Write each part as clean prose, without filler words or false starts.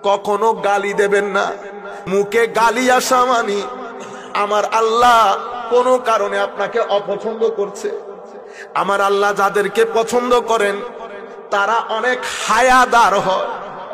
কখনো গালি দেবেন না। মুখে গালি আসা মানে আমার আল্লাহ কোনো কারণে আপনাকে অপছন্দ করছে। আমার আল্লাহ যাদেরকে পছন্দ করেন তারা অনেক হায়াদার হয়,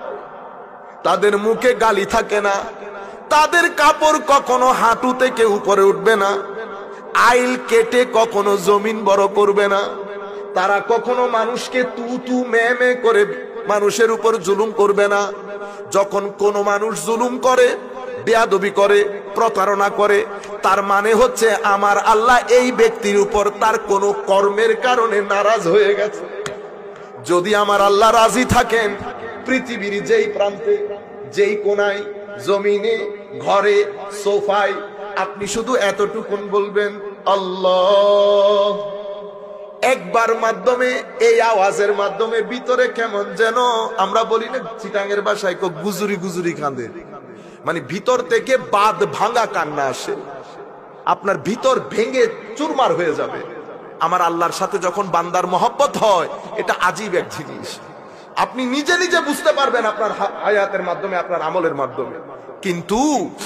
তাদের মুখে গালি থাকে না, তাদের কাপড় কখনো হাঁটু থেকে উপরে উঠবে না, আইল কেটে কখনো জমিন বড় করবে না, তারা কখনো মানুষকে তু তু মে মে করে মানুষের উপর জুলুম করবে না। যখন কোনো মানুষ জুলুম করে, বেয়াদবি করে, প্রতারণা করে, তার মানে হচ্ছে আমার আল্লাহ এই ব্যক্তির উপর তার কোনো কর্মের কারণে নারাজ হয়ে গেছে। যদি আমার আল্লাহ রাজি থাকেন, পৃথিবীর যেই প্রান্তে, যেই কোনায়, জমিনে, ঘরে, সোফায়, আপনি শুধু এতটুকুন বলবেন আল্লাহ। একবার মাধ্যমে, এই আওয়াজের মাধ্যমে ভিতরে কেমন যেন আমরা বলি না চিটাঙ্গের ভাষায় গুজুরি গুজুরি কাঁদে, মানে ভিতর থেকে বাদ ভাঙা কান্না আসে, আপনার ভিতর ভেঙে চুরমার হয়ে যাবে। আমার আল্লাহর সাথে যখন বান্দার মহব্বত হয়, এটা আজীব এক জিনিস। আপনি নিজে নিজে বুঝতে পারবেন আপনার হায়াতের মাধ্যমে, আপনার আমলের মাধ্যমে। কিন্তু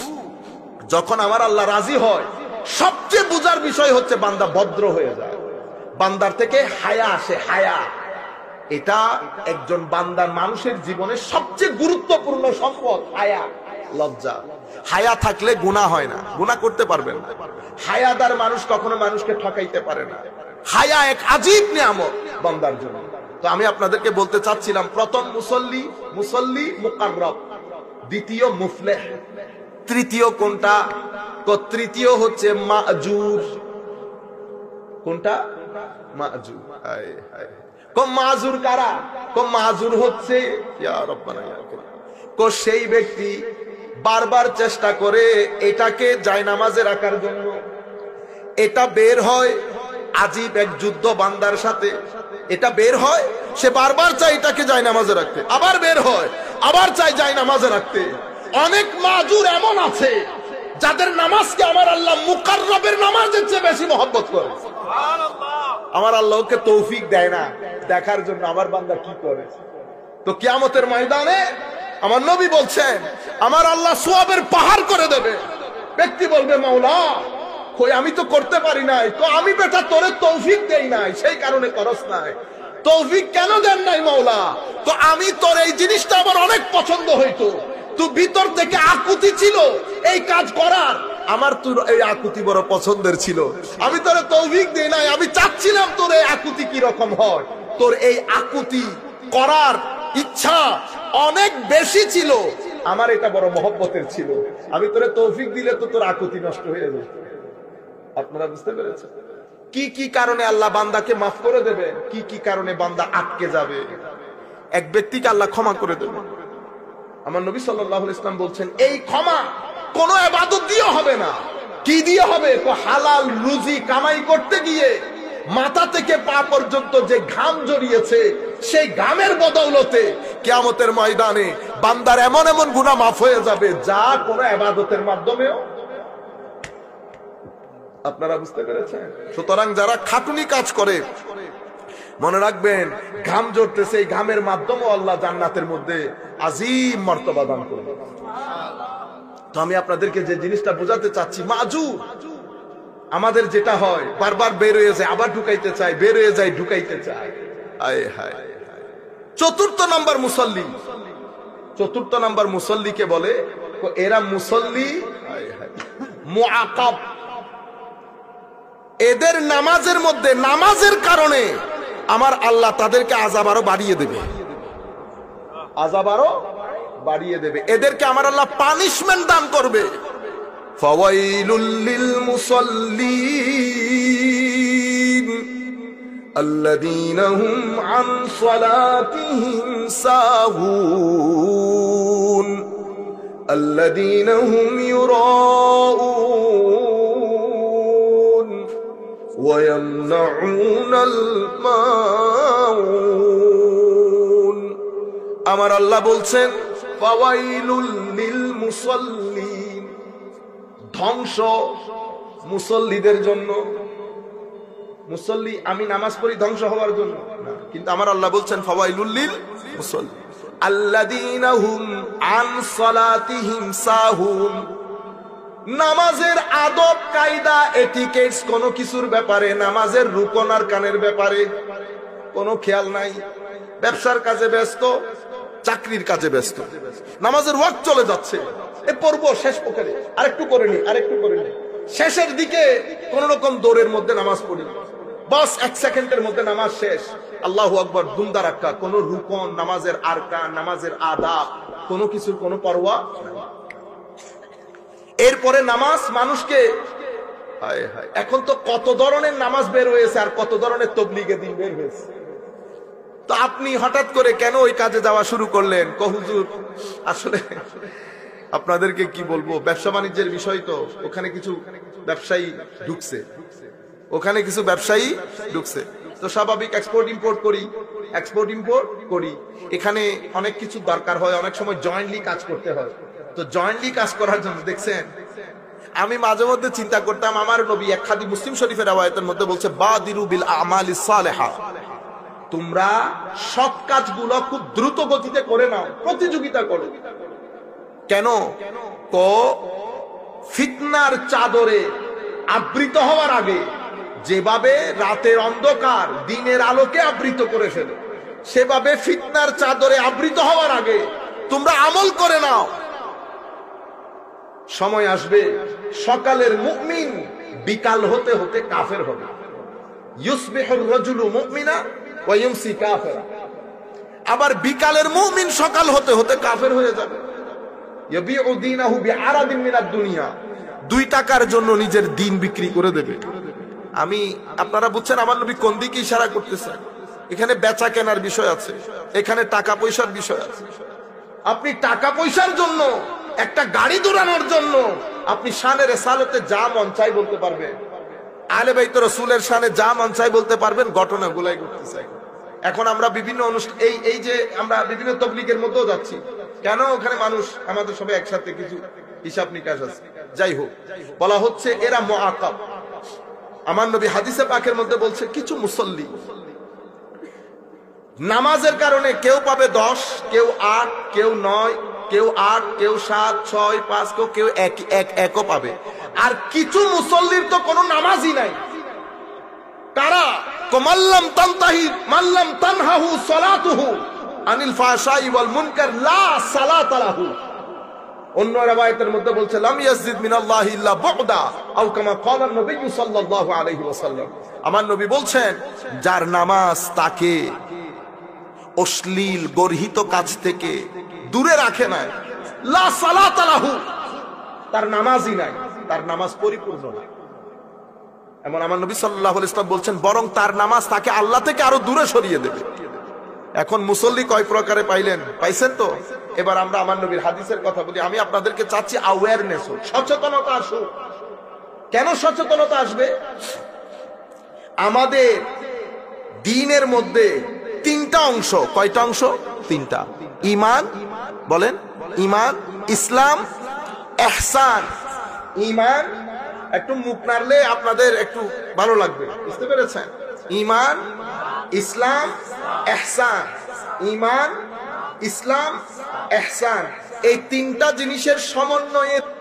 যখন আমার আল্লাহ রাজি হয়, সবচেয়ে বুঝার বিষয় হচ্ছে বান্দা ভদ্র হয়ে যায়, বান্দার থেকে হায়া আসে। হায়া এটা একজন বান্দার মানুষের জীবনে সবচেয়ে গুরুত্বপূর্ণ সম্পদ। হায়া, লজ্জা। হায়া থাকলে গুনাহ হয় না, গুনাহ করতে পারবেন না। হায়াদার মানুষ কখনো মানুষকে ঠকাইতে পারে না। হায়া এক আজীব নিয়ামত বান্দার জন্য। তো আমি আপনাদেরকে বলতে চাচ্ছিলাম, প্রথম মুসল্লি, মুসল্লি মুকাররব, দ্বিতীয় মুফলিহ, তৃতীয় কোনটা? তৃতীয় হচ্ছে মাজুর। কোনটা? মাজুর। মাজুর কারা? মাজুর হচ্ছে ইয়া রাব্বানা ইয়া কারীম, সেই ব্যক্তি বারবার চেষ্টা করে এটাকে জায়নামাজে রাখার জন্য, এটা বের হয় আজীব এক যুদ্ধ বান্দার সাথে। এটা বের হয়, সে বারবার চায় এটাকে জায়নামাজে রাখতে, আবার বের হয়, আবার চায় জায়নামাজে রাখতে। অনেক মাজুর এমন আছে যাদের নামাজকে আমার আল্লাহ মুকাররবের নামাজের চেয়ে বেশি মহব্বত করে। আমার আল্লাহকে তৌফিক দেয় না দেখার জন্য আমার বান্দা কি করে। তো কিয়ামতের ময়দানে আমার নবী বলছেন, আমার আল্লাহ সওয়াবের পাহাড় করে দেবে। ব্যক্তি বলবে, মাওলা কই আমি তো করতে পারি নাই। তো আমি বেটা তোরে তৌফিক দেই নাই, সেই কারণে করস নাই। তৌফিক কেন দেন নাই মাওলা? তো আমি তোর এই জিনিসটা আমার অনেক পছন্দ হইতো, তুই ভিতর থেকে আকুতি ছিল এই কাজ করার, আমার তোর এই আকুতি বড় পছন্দের ছিল, আমি তোরে তৌফিক দেই নাই। আমি চাচ্ছিলাম তোর এই আকুতি কি রকম হয়। তোর এই আকুতি করার ইচ্ছা অনেক বেশি ছিল, আমার এটা বড় মহব্বতের ছিল। আমি তোরে তৌফিক দিলে তো তোর আকুতি নষ্ট হয়ে যেত। আপনারা বুঝতে পেরেছেন কি কি কারণে আল্লাহ বান্দাকে মাফ করে দেবে, কি কি কারণে বান্দা আটকে যাবে। এক ব্যক্তিকে আল্লাহ ক্ষমা করে দেবে। আমার নবী সাল্লাল্লাহু আলাইহি ওয়াসাল্লাম বলছেন, এই ক্ষমা কোন ইবাদত দিয়ে হবে না। কি দিয়ে হবে? হালাল রুজি কামাই করতে গিয়ে মাথা থেকে পা পর্যন্ত যে ঘাম জড়িয়েছে, সেই ঘামের বদৌলতে কিয়ামতের ময়দানে বান্দার এমন এমন গুনাহ মাফ হয়ে যাবে যা কোন ইবাদতের মাধ্যমেও। আপনারা বুঝতে পেরেছেন? সুতরাং যারা খাটুনি কাজ করে, মনে রাখবেন ঘাম ঝরতেছে, এই ঘামের মাধ্যমে আল্লাহ জান্নাতের মধ্যে আযীম মর্তবা দান করবে। তো আমি আপনাদেরকে যে জিনিসটা বোঝাতে চাচ্ছি, মাজুর আমাদের যেটা হয়, বারবার বের হয়ে যায়, আবার ঢুকাইতে চায়, বের হয়ে যায়, ঢুকাইতে চায়। আয় হায়। চতুর্থ নাম্বার মুসল্লি, চতুর্থ নাম্বার মুসল্লিকে বলে, এরা মুসল্লি মুআকাব। এদের নামাজের মধ্যে, নামাজের কারণে আমার আল্লাহ তাদেরকে আযাব আরো বাড়িয়ে দেবে, আযাব আরো বাড়িয়ে দেবে। এদেরকে আমার আল্লাহ পানিশমেন্ট দান করবে। ফাওয়াইলুল লিল মুসাল্লিন আল্লাযীনা হুম আন সালাতিহিম সাহুন আল্লাযীনা হুম ইউরাউন ওয়া ইয়ামনাউনাল মাউন। আমার আল্লাহ বলছেন, ফাওয়াইলুল লিল মুসাল্লিন, ধ্বংস মুসল্লিদের জন্য। মুসল্লি, আমি নামাজ পড়ি ধ্বংস হওয়ার জন্য না, কিন্তু আমার আল্লাহ বলছেন ফাওয়াইলুল লিল মুসাল্লিন, আল্লাযীনা হুম আন সালাতিহিম সাহুন। নামাজের আদব কায়দা এটিকেটস কোনো কিছুর ব্যাপারে, নামাজের রুকন আর কানের ব্যাপারে কোনো খেয়াল নাই। ব্যবসার কাজে ব্যস্ত, চাকরির কাজে ব্যস্ত, নামাজের ওয়াক্ত চলে যাচ্ছে, এ পড়বো শেষ পক্ষে আরেকটু করে নি, আরেকটু করে নি, শেষের দিকে কোন রকম দৌড়ের মধ্যে নামাজ পড়ি, বাস 1 সেকেন্ডের মধ্যে নামাজ শেষ, আল্লাহু আকবার দুমদারাক্কা, কোন রুকন, নামাজের আরকান, নামাজের আদাব, কোনো কিছুর কোনো পরোয়া নাই। এরপরে নামাজ মানুষকে, হায় হায়, এখন তো কত ধরনের নামাজ বের হয়েছে আর কত ধরনের তবলিগে দিন বের হয়েছে। তো আপনি হঠাৎ করে কেন ওই কাজে যাওয়া শুরু করলেন? হুজুর আসলে আপনাদেরকে কি বলবো, ব্যবসা বাণিজ্যের বিষয় তো, ওখানে কিছু ব্যবসায়ী ঢুকছে, ওখানে কিছু ব্যবসায়ী ঢুকছে, তো স্বাভাবিক এক্সপোর্ট ইম্পোর্ট করি, এক্সপোর্ট ইম্পোর্ট করি, এখানে অনেক কিছু দরকার হয়, অনেক সময় জয়েন্টলি কাজ করতে হয়। তো জয়েন্টলি কাজ করার জন্য দেখছেন, আমি মাঝে মধ্যে চিন্তা করতাম, আমার নবী এক হাদিস মুসলিম শরীফের রাওয়ায়াতের মধ্যে বলছে, বাদিরু বিল আমালিস সালেহা, তোমরা সৎ কাজগুলো খুব দ্রুত গতিতে করে নাও, প্রতিযোগিতা করো। কেন? ফিতনার চাদরে আবৃত হওয়ার আগে যেভাবে রাতের অন্ধকার দিনের আলোকে আবৃত করে ফেলে, সেভাবে ফিতনার চাদরে আবৃত হওয়ার আগে তোমরা আমল করে নাও। সময় আসবে সকালের মুমিন বিকাল হতে হতে কাফের হবে। ইউসবিহুর রাজুলু মুমিনা ওয়া ইউমসি কাফিরা। আবার বিকালের মুমিন সকাল হতে হতে কাফের হয়ে যাবে। ইয়াবিউ দীনাহু বিআরাদিন মিনাদ দুনিয়া, 2 টাকার জন্য নিজের দিন বিক্রি করে দেবে। আমি, আপনারা বুঝছেন আমার নবী কোন দিকে ইশারা করতেছেন? এখানে বেচা কেনার বিষয় আছে, এখানে টাকা পয়সার বিষয় আছে। আপনি টাকা পয়সার জন্য, একটা গাড়ি দৌড়ানোর জন্য আপনি শানে রিসালাতে যা মন চাই বলতে পারবেন, আহলে বাইত রাসূলের শানে যা মন চাই বলতে পারবেন, ঘটনাগুলাই করতে চাই। এখন আমরা বিভিন্ন অনুষ্ঠান, এই যে আমরা বিভিন্ন তাবলীগের মধ্যেও যাচ্ছি, কেন ওখানে মানুষ আমাদের সবাই একসাথে, কিছু হিসাব নিকাশ আছে, যাই হোক, বলা হচ্ছে এরা মুআকাব। আমার নবী হাদিসে পাকের মধ্যে বলছে, কিছু মুসল্লি নামাজের কারণে কেউ পাবে 10, কেউ 8, কেউ 9, কেউ 8, কেউ 7, 6, 5, কেউ 1 পাবে। আর কিছু মুসল্লির তো কোনো নামাজই নাই। কারা? মাল্লাম তানতাহি মাল্লাম তানহাহু সালাতুহু আনিল ফাহশাই ওয়াল মুনকার লা সালাতা লাহু। অন্য রাওয়ায়াতের মধ্যে বলছে, লাম ইয়াজিদ মিনাল্লাহি ইল্লা বুগদা আও কামা ক্বালা নবী সাল্লাল্লাহু আলাইহি ওয়াসাল্লাম। আমার নবী বলছেন, যার নামাজ তাকে অশ্লীল গর্হিত কাজ থেকে দূরে রাখে না, লা সালাতা লাহু, তার নামাজই নাই, তার নামাজ পরিপূর্ণ না। এমন আমার নবী সাল্লাল্লাহু আলাইহি ওয়াসাল্লাম বলছেন, বরং তার নামাজ তাকে আল্লাহ থেকে আরো দূরে সরিয়ে দেবে। এখন মুসল্লি কয় প্রকারে পাইছেন তো? এবার আমরা আমার নবীর হাদিসের কথা বলি। আমি আপনাদেরকে চাচ্ছি অ্যাওয়ারনেস হোক, সচেতনতা আসুক। কেন সচেতনতা আসবে? আমাদের দ্বীনের মধ্যে 3টা অংশ। কয়টা অংশ? 3টা। ঈমান, বলেন, ঈমান, ইসলাম, ইহসান। ঈমান, একটু মুখ নাড়লে আপনাদের একটু ভালো লাগবে, বুঝতে পেরেছেন? ঈমান, ইসলাম, ইহসান। ঈমান, ইসলাম, ইহসান, এই 3টা জিনিসের সমন্বয়ে